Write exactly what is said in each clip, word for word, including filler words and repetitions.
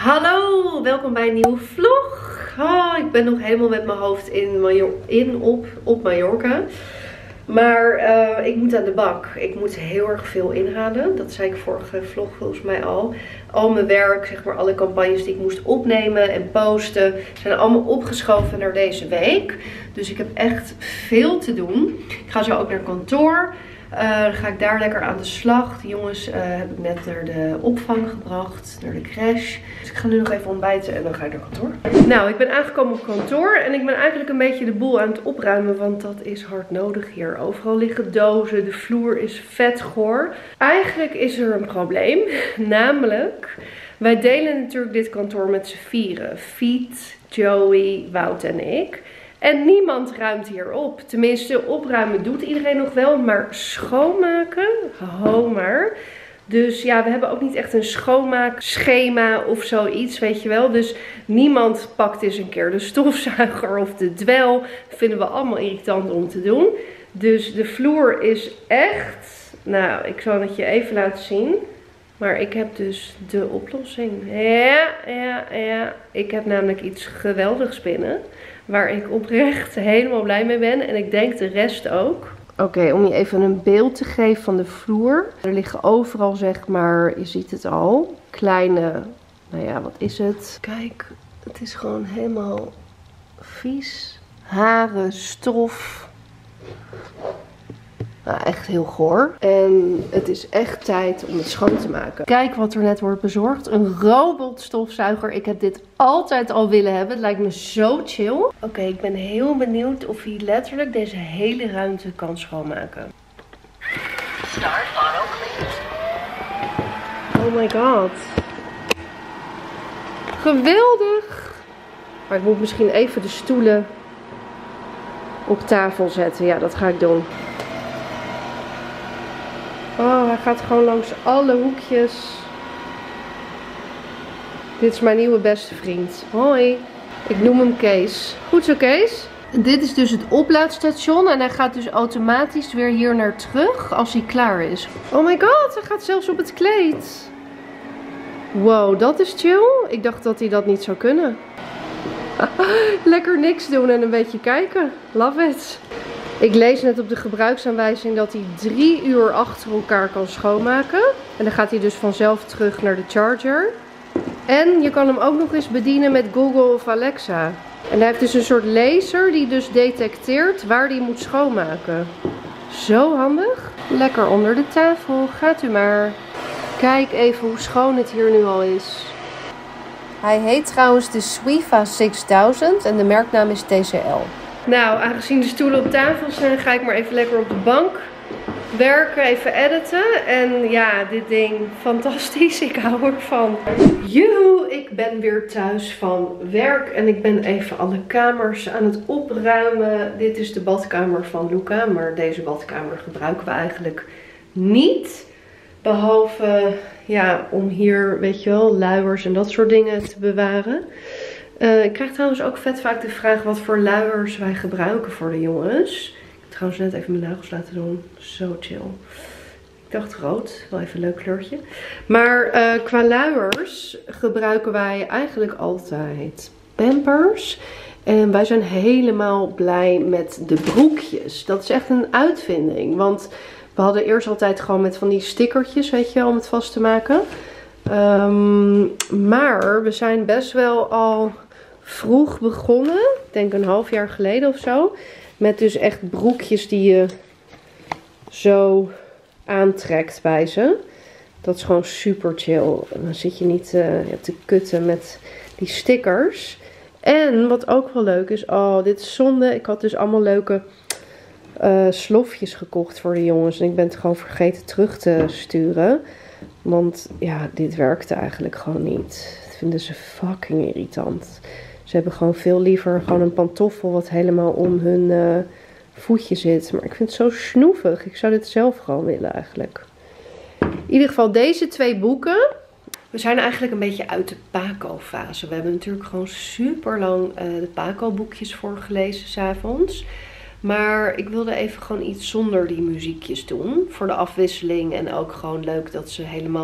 Hallo, welkom bij een nieuwe vlog. Oh, ik ben nog helemaal met mijn hoofd in, Major in op, op Mallorca. Maar uh, ik moet aan de bak. Ik moet heel erg veel inhalen. Dat zei ik vorige vlog volgens mij al. Al mijn werk, zeg maar alle campagnes die ik moest opnemen en posten, zijn allemaal opgeschoven naar deze week. Dus ik heb echt veel te doen. Ik ga zo ook naar kantoor. Uh, dan ga ik daar lekker aan de slag. De jongens uh, heb ik net naar de opvang gebracht, naar de crash. Dus ik ga nu nog even ontbijten en dan ga ik naar kantoor. Nou, ik ben aangekomen op kantoor en ik ben eigenlijk een beetje de boel aan het opruimen, want dat is hard nodig hier. Overal liggen dozen, de vloer is vet goor. Eigenlijk is er een probleem, namelijk, wij delen natuurlijk dit kantoor met z'n vieren. Fiet, Joey, Wout en ik. En niemand ruimt hier op. Tenminste, opruimen doet iedereen nog wel. Maar schoonmaken, ho maar. Dus ja, we hebben ook niet echt een schoonmaakschema of zoiets, weet je wel. Dus niemand pakt eens een keer de stofzuiger of de dwel. Dat vinden we allemaal irritant om te doen. Dus de vloer is echt... Nou, ik zal het je even laten zien. Maar ik heb dus de oplossing. Ja, ja, ja. Ik heb namelijk iets geweldigs binnen. Waar ik oprecht helemaal blij mee ben. En ik denk de rest ook. Oké, okay, om je even een beeld te geven van de vloer. Er liggen overal, zeg maar, je ziet het al, kleine, nou ja, wat is het? Kijk, het is gewoon helemaal vies. Haren, stof. Nou, echt heel goor. En het is echt tijd om het schoon te maken. Kijk wat er net wordt bezorgd. Een robotstofzuiger. Ik heb dit altijd al willen hebben. Het lijkt me zo chill. Oké, okay, ik ben heel benieuwd of hij letterlijk deze hele ruimte kan schoonmaken. Start auto clean. Oh my god. Geweldig. Maar ik moet misschien even de stoelen op tafel zetten. Ja, dat ga ik doen. Oh, hij gaat gewoon langs alle hoekjes. Dit is mijn nieuwe beste vriend. Hoi. Ik noem hem Kees. Goed zo, Kees? Dit is dus het oplaadstation. En hij gaat dus automatisch weer hier naar terug als hij klaar is. Oh my god, hij gaat zelfs op het kleed. Wow, dat is chill. Ik dacht dat hij dat niet zou kunnen. Lekker niks doen en een beetje kijken. Love it. Ik lees net op de gebruiksaanwijzing dat hij drie uur achter elkaar kan schoonmaken. En dan gaat hij dus vanzelf terug naar de charger. En je kan hem ook nog eens bedienen met Google of Alexa. En hij heeft dus een soort laser die dus detecteert waar hij moet schoonmaken. Zo handig. Lekker onder de tafel. Gaat u maar. Kijk even hoe schoon het hier nu al is. Hij heet trouwens de Swifa zesduizend en de merknaam is T C L. Nou, aangezien de stoelen op tafel zijn, ga ik maar even lekker op de bank werken, even editen. En ja, dit ding, fantastisch, ik hou ervan. Joehoe, ik ben weer thuis van werk en ik ben even alle kamers aan het opruimen. Dit is de badkamer van Luca, maar deze badkamer gebruiken we eigenlijk niet. Behalve, ja, om hier, weet je wel, luiers en dat soort dingen te bewaren. Uh, ik krijg trouwens ook vet vaak de vraag wat voor luiers wij gebruiken voor de jongens. Ik heb trouwens net even mijn nagels laten doen. Zo chill. Ik dacht rood. Wel even een leuk kleurtje. Maar uh, qua luiers gebruiken wij eigenlijk altijd Pampers. En wij zijn helemaal blij met de broekjes. Dat is echt een uitvinding. Want we hadden eerst altijd gewoon met van die stickertjes, weet je, om het vast te maken. Um, maar we zijn best wel al vroeg begonnen. Ik denk een half jaar geleden of zo. Met dus echt broekjes die je zo aantrekt bij ze. Dat is gewoon super chill. Dan zit je niet uh, te kutten met die stickers. En wat ook wel leuk is. Oh, dit is zonde. Ik had dus allemaal leuke uh, slofjes gekocht voor de jongens. En ik ben het gewoon vergeten terug te sturen. Want ja, dit werkte eigenlijk gewoon niet. Dat vinden ze fucking irritant. Ze hebben gewoon veel liever gewoon een pantoffel wat helemaal om hun uh, voetje zit. Maar ik vind het zo snoevig. Ik zou dit zelf gewoon willen eigenlijk. In ieder geval deze twee boeken. We zijn eigenlijk een beetje uit de Paco-fase. We hebben natuurlijk gewoon super lang uh, de Paco-boekjes voorgelezen 's avonds. Maar ik wilde even gewoon iets zonder die muziekjes doen. Voor de afwisseling. En ook gewoon leuk dat ze helemaal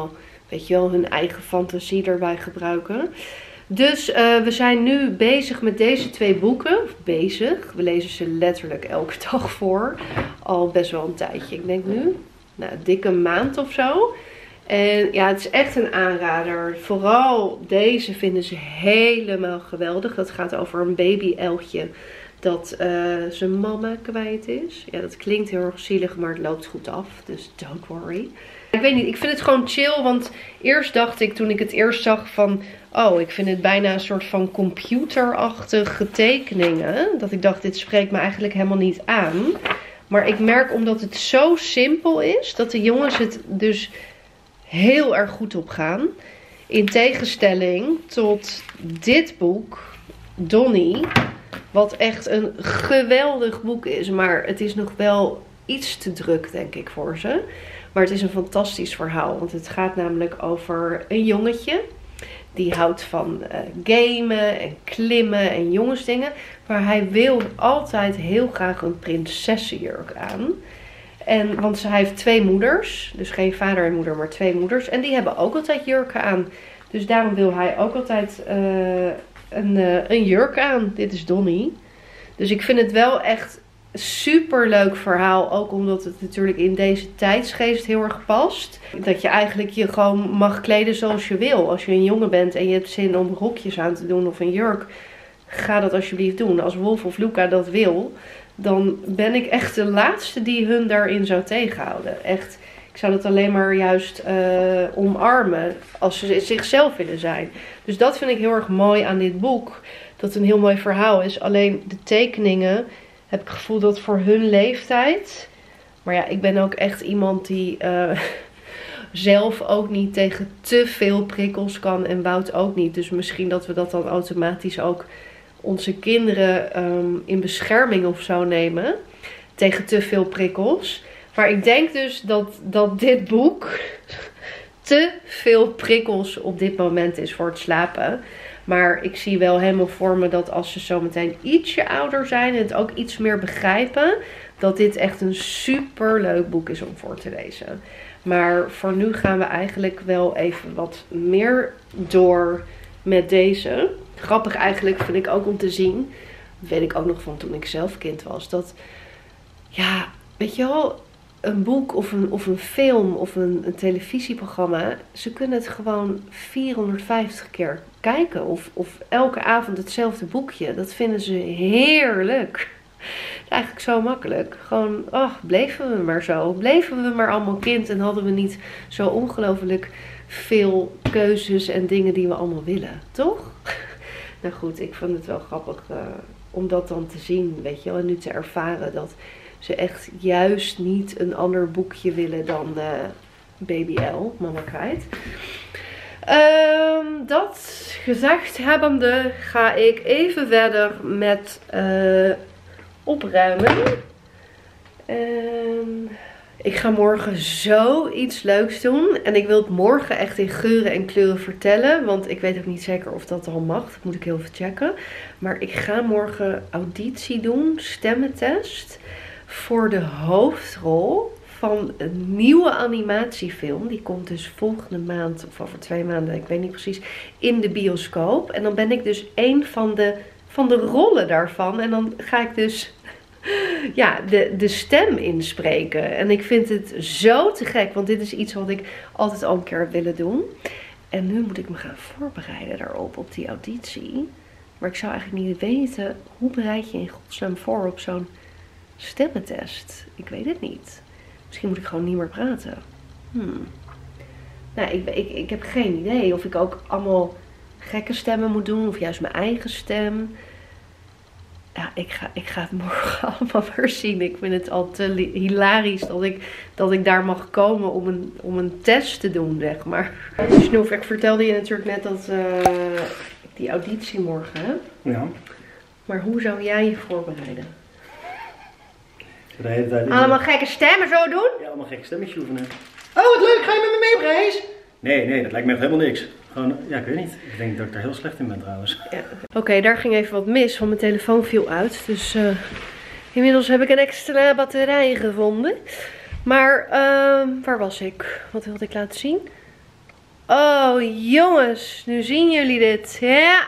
weet je wel, hun eigen fantasie erbij gebruiken. Dus uh, we zijn nu bezig met deze twee boeken. Of bezig. We lezen ze letterlijk elke dag voor. Al best wel een tijdje. Ik denk nu, nou, dikke maand of zo. En ja, het is echt een aanrader. Vooral deze vinden ze helemaal geweldig. Dat gaat over een baby-elgje dat uh, zijn mama kwijt is. Ja, dat klinkt heel erg zielig, maar het loopt goed af. Dus don't worry. Ik weet niet, ik vind het gewoon chill. Want eerst dacht ik, toen ik het eerst zag van... Oh, ik vind het bijna een soort van computerachtige tekeningen. Dat ik dacht, dit spreekt me eigenlijk helemaal niet aan. Maar ik merk omdat het zo simpel is, dat de jongens het dus heel erg goed op gaan. In tegenstelling tot dit boek, Donnie. Wat echt een geweldig boek is. Maar het is nog wel iets te druk, denk ik, voor ze. Maar het is een fantastisch verhaal. Want het gaat namelijk over een jongetje. Die houdt van uh, gamen en klimmen en jongensdingen. Maar hij wil altijd heel graag een prinsessenjurk aan. En, want hij heeft twee moeders. Dus geen vader en moeder, maar twee moeders. En die hebben ook altijd jurken aan. Dus daarom wil hij ook altijd uh, een, uh, een jurk aan. Dit is Donnie. Dus ik vind het wel echt super leuk verhaal. Ook omdat het natuurlijk in deze tijdsgeest heel erg past. Dat je eigenlijk je gewoon mag kleden zoals je wil. Als je een jongen bent en je hebt zin om rokjes aan te doen of een jurk. Ga dat alsjeblieft doen. Als Wolf of Luca dat wil, dan ben ik echt de laatste die hun daarin zou tegenhouden. Echt, ik zou dat alleen maar juist uh, omarmen als ze zichzelf willen zijn. Dus dat vind ik heel erg mooi aan dit boek. Dat het een heel mooi verhaal is. Alleen de tekeningen heb ik het gevoel dat voor hun leeftijd. Maar ja, ik ben ook echt iemand die uh, zelf ook niet tegen te veel prikkels kan. En Wout ook niet. Dus misschien dat we dat dan automatisch ook onze kinderen um, in bescherming of zo nemen. Tegen te veel prikkels. Maar ik denk dus dat, dat dit boek te veel prikkels op dit moment is voor het slapen. Maar ik zie wel helemaal voor me dat als ze zometeen ietsje ouder zijn en het ook iets meer begrijpen, dat dit echt een super leuk boek is om voor te lezen. Maar voor nu gaan we eigenlijk wel even wat meer door met deze. Grappig eigenlijk vind ik ook om te zien, dat weet ik ook nog van toen ik zelf kind was, dat ja, weet je wel, een boek of een, of een film of een, een televisieprogramma, ze kunnen het gewoon vierhonderdvijftig keer kijken. Of, of elke avond hetzelfde boekje. Dat vinden ze heerlijk. Eigenlijk zo makkelijk. Gewoon, oh, bleven we maar zo. Bleven we maar allemaal kind en hadden we niet zo ongelooflijk veel keuzes en dingen die we allemaal willen. Toch? Nou goed, ik vond het wel grappig uh, om dat dan te zien, weet je wel. En nu te ervaren dat ze echt juist niet een ander boekje willen dan uh, Baby L, Mama kwijt. Um, dat gezegd hebbende ga ik even verder met uh, opruimen. Um, ik ga morgen zoiets leuks doen. En ik wil het morgen echt in geuren en kleuren vertellen. Want ik weet ook niet zeker of dat al mag. Dat moet ik heel even checken. Maar ik ga morgen auditie doen. Stemmentest. Voor de hoofdrol van een nieuwe animatiefilm. Die komt dus volgende maand, of over twee maanden, ik weet niet precies, in de bioscoop. En dan ben ik dus een van de, van de rollen daarvan. En dan ga ik dus ja, de, de stem inspreken. En ik vind het zo te gek, want dit is iets wat ik altijd al een keer heb willen doen. En nu moet ik me gaan voorbereiden daarop, op die auditie. Maar ik zou eigenlijk niet weten, hoe bereid je in godsnaam voor op zo'n stemmentest? Ik weet het niet. Misschien moet ik gewoon niet meer praten. Hmm. Nou, ik, ik, ik heb geen idee of ik ook allemaal gekke stemmen moet doen. Of juist mijn eigen stem. Ja, ik ga, ik ga het morgen allemaal weer zien. Ik vind het al te hilarisch dat ik, dat ik daar mag komen om een, om een test te doen, zeg maar. Snoef, ik vertelde je natuurlijk net dat uh, ik die auditie morgen heb. Ja. Maar hoe zou jij je voorbereiden? De hele tijd allemaal gekke stemmen zo doen? Ja, allemaal gekke stemmetjes oefenen. Oh, wat leuk. Ga je met me mee op reis? Nee, nee, dat lijkt me echt helemaal niks. Gewoon, ja, ik weet niet. Ik denk dat ik daar heel slecht in ben trouwens. Ja. Oké, okay, daar ging even wat mis, want mijn telefoon viel uit. Dus uh, inmiddels heb ik een extra batterij gevonden. Maar, uh, waar was ik? Wat wilde ik laten zien? Oh jongens, nu zien jullie dit. Ja.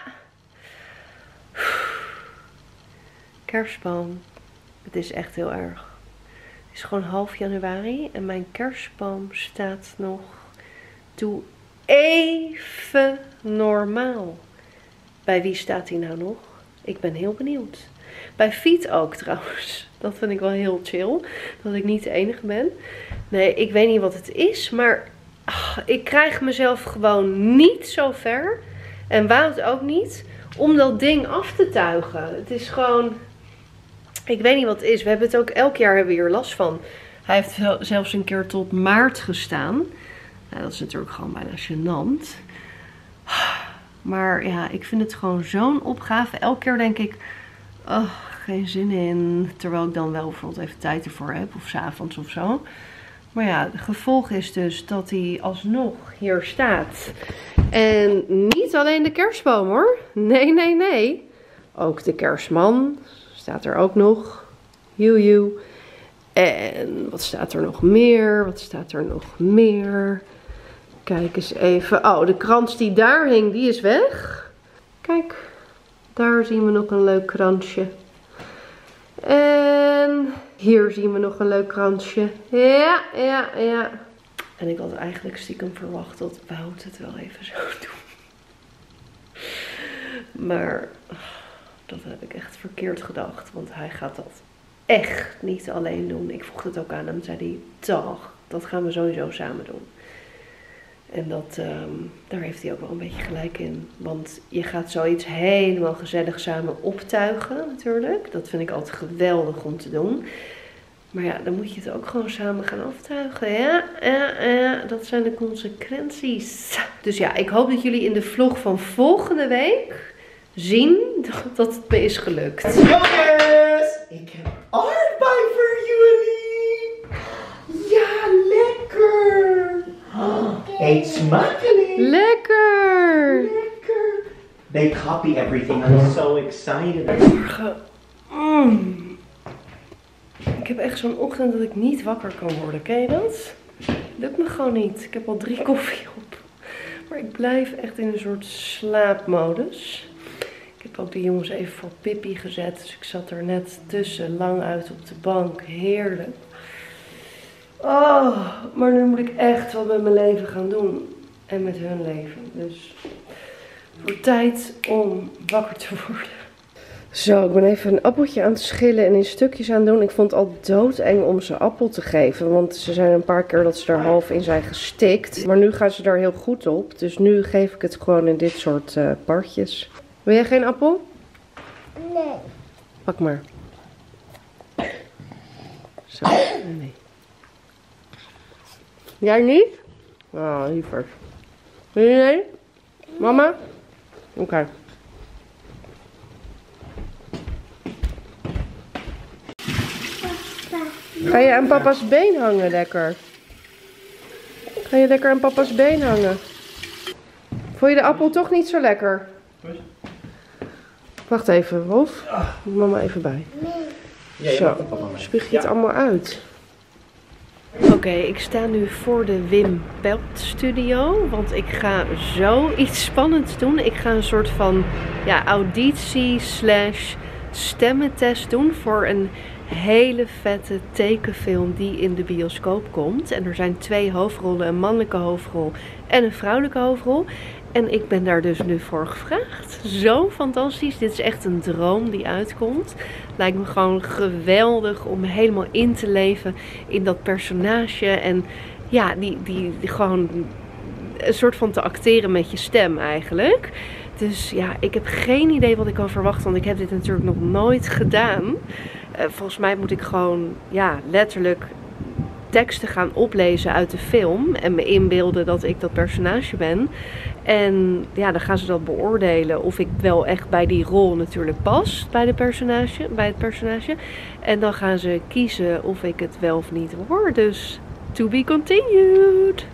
Kerstboom. Het is echt heel erg. Het is gewoon half januari en mijn kerstboom staat nog toe even normaal. Bij wie staat hij nou nog? Ik ben heel benieuwd. Bij Fiet ook trouwens. Dat vind ik wel heel chill. Dat ik niet de enige ben. Nee, ik weet niet wat het is. Maar ach, ik krijg mezelf gewoon niet zo ver. En Wout ook niet. Om dat ding af te tuigen. Het is gewoon... Ik weet niet wat het is. We hebben het ook elk jaar hebben we hier last van. Hij heeft zelfs een keer tot maart gestaan. Nou, dat is natuurlijk gewoon bijna gênant. Maar ja, ik vind het gewoon zo'n opgave. Elke keer denk ik... Oh, geen zin in. Terwijl ik dan wel bijvoorbeeld even tijd ervoor heb. Of 's avonds of zo. Maar ja, het gevolg is dus dat hij alsnog hier staat. En niet alleen de kerstboom hoor. Nee, nee, nee. Ook de kerstman staat er ook nog. Joe. En wat staat er nog meer? Wat staat er nog meer? Kijk eens even. Oh, de krans die daar hing, die is weg. Kijk, daar zien we nog een leuk kransje. En hier zien we nog een leuk kransje. Ja, ja, ja. En ik had eigenlijk stiekem verwacht dat Wout het wel even zou doen. Maar dat heb ik echt verkeerd gedacht. Want hij gaat dat echt niet alleen doen. Ik vroeg het ook aan hem. Zei hij, toch, dat gaan we sowieso samen doen. En dat, um, daar heeft hij ook wel een beetje gelijk in. Want je gaat zoiets helemaal gezellig samen optuigen natuurlijk. Dat vind ik altijd geweldig om te doen. Maar ja, dan moet je het ook gewoon samen gaan aftuigen. Ja, ja, ja, dat zijn de consequenties. Dus ja, ik hoop dat jullie in de vlog van volgende week zien dat het me is gelukt. Jongens, ik heb aardbei voor jullie. Ja, lekker. Eet smakelijk. Lekker. Lekker. They copy everything. I'm so excited. Morgen. Mm. Ik heb echt zo'n ochtend dat ik niet wakker kan worden. Ken je dat? Lukt me gewoon niet. Ik heb al drie koffie op. Maar ik blijf echt in een soort slaapmodus. Ik heb ook de jongens even voor Pippi gezet. Dus ik zat er net tussen, lang uit op de bank. Heerlijk. Oh, maar nu moet ik echt wat met mijn leven gaan doen. En met hun leven. Dus het wordt tijd om wakker te worden. Zo, ik ben even een appeltje aan het schillen en in stukjes aan het doen. Ik vond het al doodeng om ze appel te geven. Want ze zijn een paar keer dat ze er half in zijn gestikt. Maar nu gaan ze daar heel goed op. Dus nu geef ik het gewoon in dit soort uh, partjes. Wil jij geen appel? Nee. Pak maar. Zo, nee. Jij niet? Oh, liever. Wil je nee? Mama? Oké. Okay. Ga je aan papa's been hangen lekker? Ga je lekker aan papa's been hangen? Vond je de appel toch niet zo lekker? Wacht even, Wolf. Doe mama even bij. Zo, spuug je het allemaal uit. Oké, okay, ik sta nu voor de Wim Pelt studio. Want ik ga zoiets spannends doen. Ik ga een soort van ja, auditie slash stemmentest doen voor een hele vette tekenfilm die in de bioscoop komt. En er zijn twee hoofdrollen, een mannelijke hoofdrol en een vrouwelijke hoofdrol. En ik ben daar dus nu voor gevraagd. Zo fantastisch. Dit is echt een droom die uitkomt. Lijkt me gewoon geweldig om helemaal in te leven in dat personage. En ja, die, die, die gewoon een soort van te acteren met je stem eigenlijk. Dus ja, ik heb geen idee wat ik kan verwachten. Want ik heb dit natuurlijk nog nooit gedaan. Uh, volgens mij moet ik gewoon ja, letterlijk teksten gaan oplezen uit de film. En me inbeelden dat ik dat personage ben. En ja, dan gaan ze dat beoordelen of ik wel echt bij die rol natuurlijk pas. Bij, de personage, bij het personage. En dan gaan ze kiezen of ik het wel of niet word. Dus to be continued.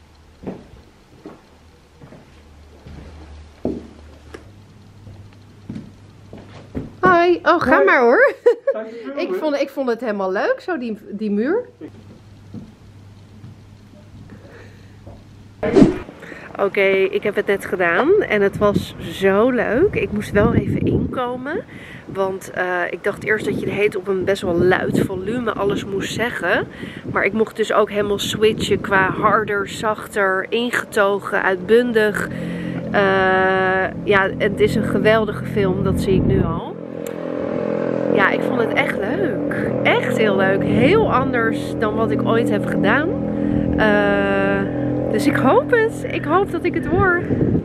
Hi. Oh, ga Hoi. maar hoor. ik, vond, ik vond het helemaal leuk, zo die, die muur. Oké, okay, ik heb het net gedaan en het was zo leuk. Ik moest wel even inkomen. Want uh, ik dacht eerst dat je de heet op een best wel luid volume alles moest zeggen. Maar ik mocht dus ook helemaal switchen qua harder, zachter, ingetogen, uitbundig. Uh, ja, het is een geweldige film, dat zie ik nu al. Ja, ik vond het echt leuk. Echt heel leuk. Heel anders dan wat ik ooit heb gedaan. Uh, dus ik hoop het. Ik hoop dat ik het word.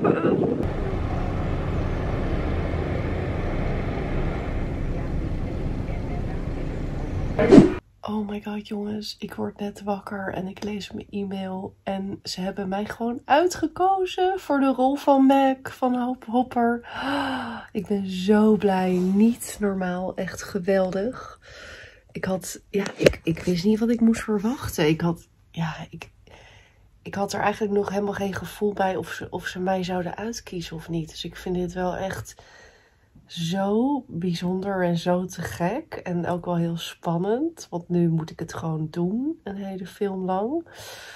Oh my god jongens, ik word net wakker en ik lees mijn e-mail en ze hebben mij gewoon uitgekozen voor de rol van Meg van Hope Hopper. Oh, ik ben zo blij, niet normaal, echt geweldig. Ik had, ja, ik, ik wist niet wat ik moest verwachten. Ik had, ja, ik, ik had er eigenlijk nog helemaal geen gevoel bij of ze, of ze mij zouden uitkiezen of niet. Dus ik vind dit wel echt zo bijzonder en zo te gek. En ook wel heel spannend. Want nu moet ik het gewoon doen. Een hele film lang.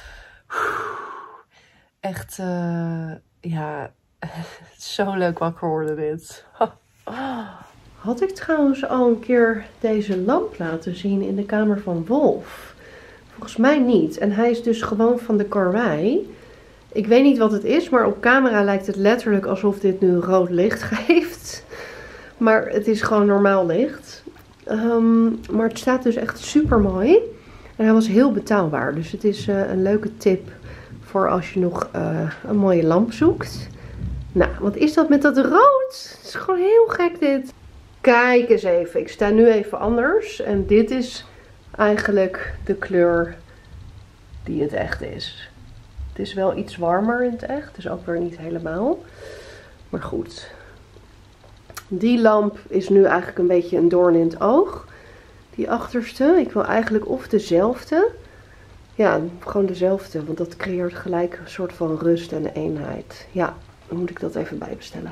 Echt, uh, ja, zo leuk wakker worden dit. Had ik trouwens al een keer deze lamp laten zien in de kamer van Wolf? Volgens mij niet. En hij is dus gewoon van de karwei. Ik weet niet wat het is, maar op camera lijkt het letterlijk alsof dit nu rood licht geeft. Maar het is gewoon normaal licht. Um, maar het staat dus echt super mooi. En hij was heel betaalbaar. Dus het is uh, een leuke tip voor als je nog uh, een mooie lamp zoekt. Nou, wat is dat met dat rood? Het is gewoon heel gek dit. Kijk eens even. Ik sta nu even anders. En dit is eigenlijk de kleur die het echt is. Het is wel iets warmer in het echt. Dus ook weer niet helemaal. Maar goed. Die lamp is nu eigenlijk een beetje een doorn in het oog. Die achterste. Ik wil eigenlijk of dezelfde. Ja, gewoon dezelfde. Want dat creëert gelijk een soort van rust en eenheid. Ja, dan moet ik dat even bijbestellen.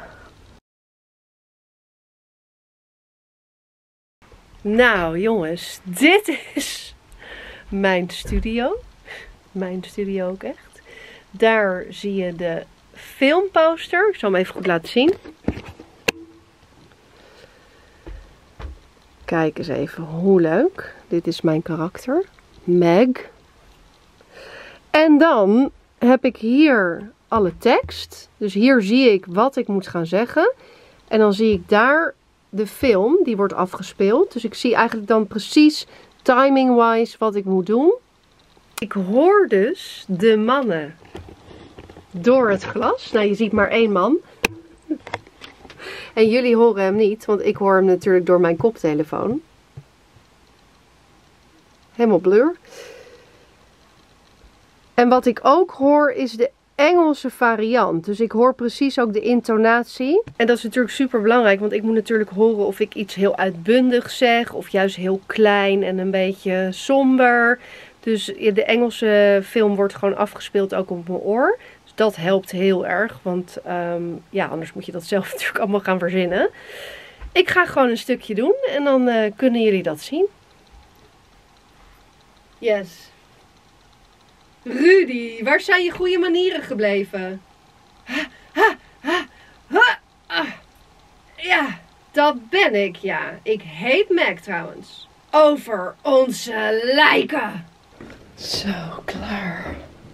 Nou jongens, dit is mijn studio. Mijn studio ook echt. Daar zie je de filmposter. Ik zal hem even goed laten zien. Kijk eens even, hoe leuk. Dit is mijn karakter, Meg. En dan heb ik hier alle tekst. Dus hier zie ik wat ik moet gaan zeggen. En dan zie ik daar de film, die wordt afgespeeld. Dus ik zie eigenlijk dan precies timing-wise wat ik moet doen. Ik hoor dus de mannen door het glas. Nou, je ziet maar één man. En jullie horen hem niet, want ik hoor hem natuurlijk door mijn koptelefoon. Helemaal blur. En wat ik ook hoor is de Engelse variant. Dus ik hoor precies ook de intonatie. En dat is natuurlijk super belangrijk, want ik moet natuurlijk horen of ik iets heel uitbundig zeg. Of juist heel klein en een beetje somber. Dus de Engelse film wordt gewoon afgespeeld ook op mijn oor. Dus dat helpt heel erg, want um, ja, anders moet je dat zelf natuurlijk allemaal gaan verzinnen. Ik ga gewoon een stukje doen en dan uh, kunnen jullie dat zien. Yes. Rudy, waar zijn je goede manieren gebleven? Ha, ha, ha, ha, ah. Ja, dat ben ik, ja. Ik heet Meg trouwens. Over onze lijken. Zo, klaar.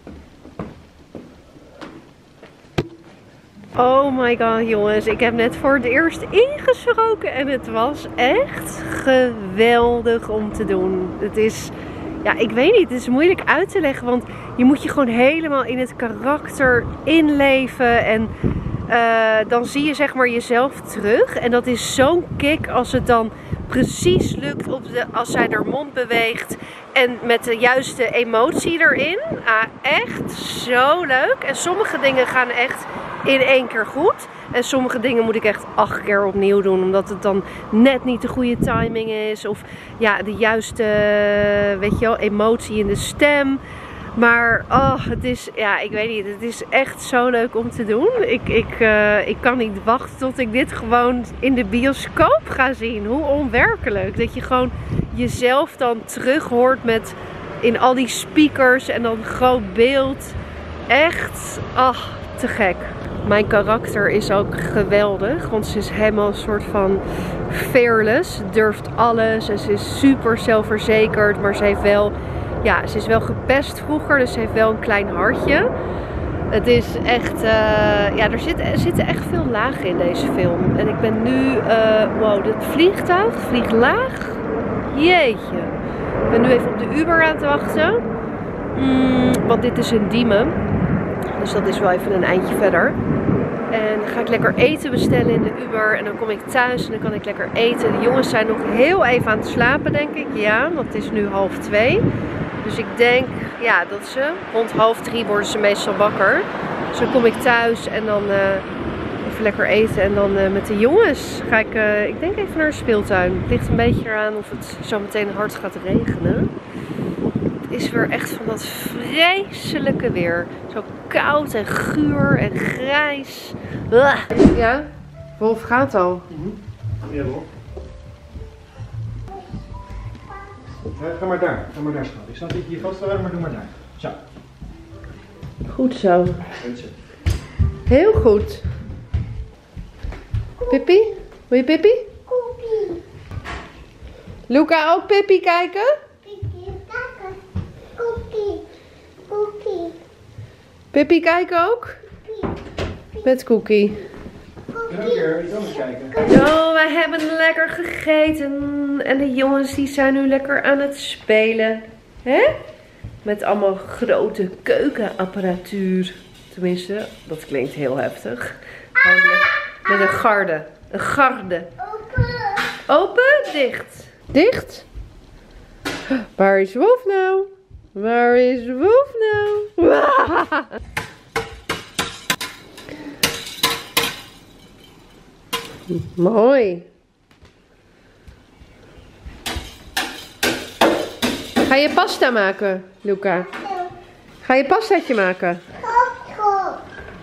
Oh my god, jongens. Ik heb net voor het eerst ingesproken en het was echt geweldig om te doen. Het is... Ja, ik weet niet. Het is moeilijk uit te leggen, want je moet je gewoon helemaal in het karakter inleven. En uh, dan zie je zeg maar jezelf terug. En dat is zo'n kick als het dan precies lukt op de, als zij haar mond beweegt. En met de juiste emotie erin. Ah, echt zo leuk. En sommige dingen gaan echt in één keer goed. En sommige dingen moet ik echt acht keer opnieuw doen. Omdat het dan net niet de goede timing is. Of ja, de juiste, weet je wel, emotie in de stem. Maar oh, het is, ja, ik weet niet. Het is echt zo leuk om te doen. Ik, ik, uh, ik kan niet wachten tot ik dit gewoon in de bioscoop ga zien. Hoe onwerkelijk. Dat je gewoon jezelf dan terug hoort met in al die speakers en dan groot beeld. Echt, ach, te gek. Mijn karakter is ook geweldig, want ze is helemaal een soort van fearless. Ze durft alles en ze is super zelfverzekerd, maar ze heeft wel, ja, ze is wel gepest vroeger, dus ze heeft wel een klein hartje. Het is echt, uh, ja, er zitten, er zitten echt veel lagen in deze film. En ik ben nu, uh, wow, dit vliegtuig vliegt laag. Jeetje. Ik ben nu even op de Uber aan het wachten. Mm, want dit is in Diemen. Dus dat is wel even een eindje verder. En dan ga ik lekker eten bestellen in de Uber. En dan kom ik thuis en dan kan ik lekker eten. De jongens zijn nog heel even aan het slapen, denk ik. Ja, want het is nu half twee. Dus ik denk, ja, dat ze rond half drie worden ze meestal wakker. Dus dan kom ik thuis en dan uh, even lekker eten. En dan uh, met de jongens ga ik, uh, ik denk even naar de speeltuin. Het ligt een beetje eraan of het zo meteen hard gaat regenen. Het is weer echt van dat vreselijke weer. Zo koud en guur en grijs. Ugh. Ja, Wolf gaat al. Mm-hmm. Ja, Wolf. Ja, ga maar daar, ga maar daar schat. Ik snap dat je je vasthouden, maar doe maar daar. Zo. Goed zo. Goed zo. Heel goed. Pippi? Wil je Pippi? Cookie. Luca ook Pippi kijken? Cookie, kijken. Cookie. Cookie. Pippi kijken ook? Met Cookie. En ook weer iets anders kijken. Zo, wij hebben lekker gegeten. En de jongens die zijn nu lekker aan het spelen. Hè? Met allemaal grote keukenapparatuur. Tenminste, dat klinkt heel heftig. Gewoon met een garde. Een garde. Open. Open, dicht. Dicht? Waar is Wolf nou? Waar is Wolf nou? Mooi. Ga je pasta maken, Luca? Ga je pastaatje maken? Koko.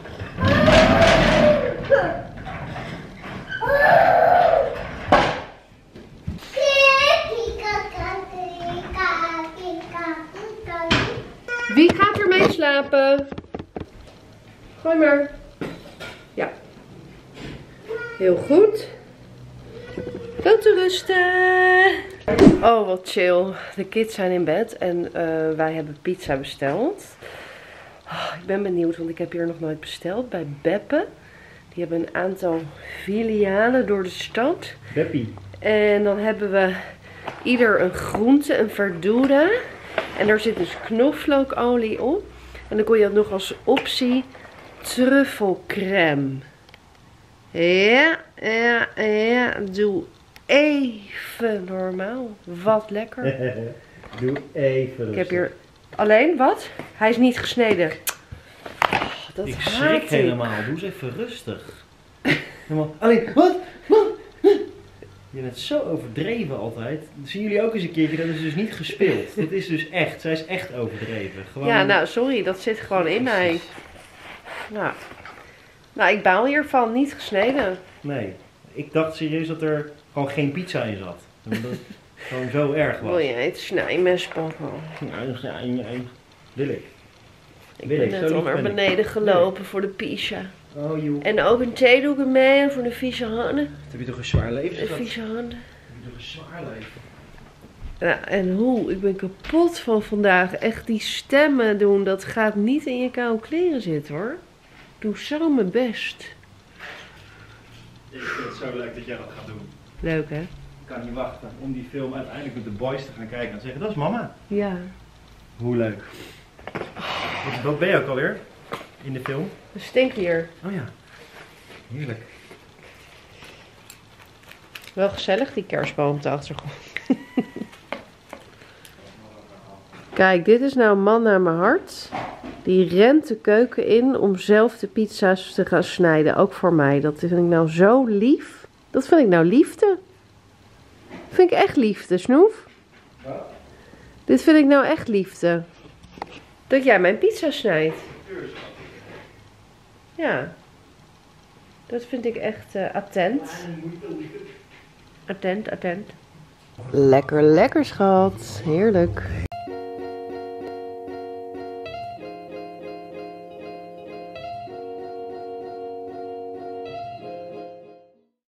Wie gaat er mee slapen? Gooi maar. Ja. Heel goed. Wel te rusten. Oh, wat chill. De kids zijn in bed en uh, wij hebben pizza besteld. Oh, ik ben benieuwd, want ik heb hier nog nooit besteld bij Beppe. Die hebben een aantal filialen door de stad. Beppie. En dan hebben we ieder een groente, een verdura. En daar zit dus knoflookolie op. En dan kon je dat nog als optie truffelcrème. Ja, ja, ja. Doe even normaal. Wat lekker. Doe even rustig. Ik heb hier alleen wat? Hij is niet gesneden. Oh, dat ik haat schrik ik. helemaal. Doe eens even rustig. Helemaal. Alleen, wat? Wat? Je bent zo overdreven altijd. Dat zien jullie ook eens een keertje. Dat is dus niet gespeeld. Dit is dus echt. Zij is echt overdreven. Gewoon... Ja, nou sorry. Dat zit gewoon in mij. Nou. nou, ik baal hiervan. Niet gesneden. Nee. Ik dacht serieus dat er gewoon geen pizza in zat. Dat het gewoon zo erg was. Wil je het snijmes pakken? Nee, nee, nee. Wil ik. Ik Wil ben ik. Zo net al lief naar ben ik. beneden gelopen voor de pizza. Oh joh. En ook een theedoek mee voor de vieze handen. Dat heb je toch een zwaar leven, De schat? vieze handen. Dat heb je toch een zwaar leven. Ja, en hoe? Ik ben kapot van vandaag. Echt die stemmen doen, dat gaat niet in je koude kleren zitten hoor. Ik doe zo mijn best. Ik vind het zo leuk dat jij dat gaat doen. Leuk hè? Ik kan niet wachten om die film uiteindelijk met de boys te gaan kijken en zeggen, dat is mama. Ja. Hoe leuk. Wat, wat ben je ook alweer in de film? Een stinklier. Oh ja, heerlijk. Wel gezellig die kerstboom op de achtergrond. Kijk, dit is nou een man naar mijn hart. Die rent de keuken in om zelf de pizza's te gaan snijden. Ook voor mij. Dat vind ik nou zo lief. Dat vind ik nou liefde. Dat vind ik echt liefde, Snoef. Wat? Dit vind ik nou echt liefde. Dat jij mijn pizza snijdt. Ja. Dat vind ik echt uh, attent. Attent, attent. Lekker, lekker schat. Heerlijk.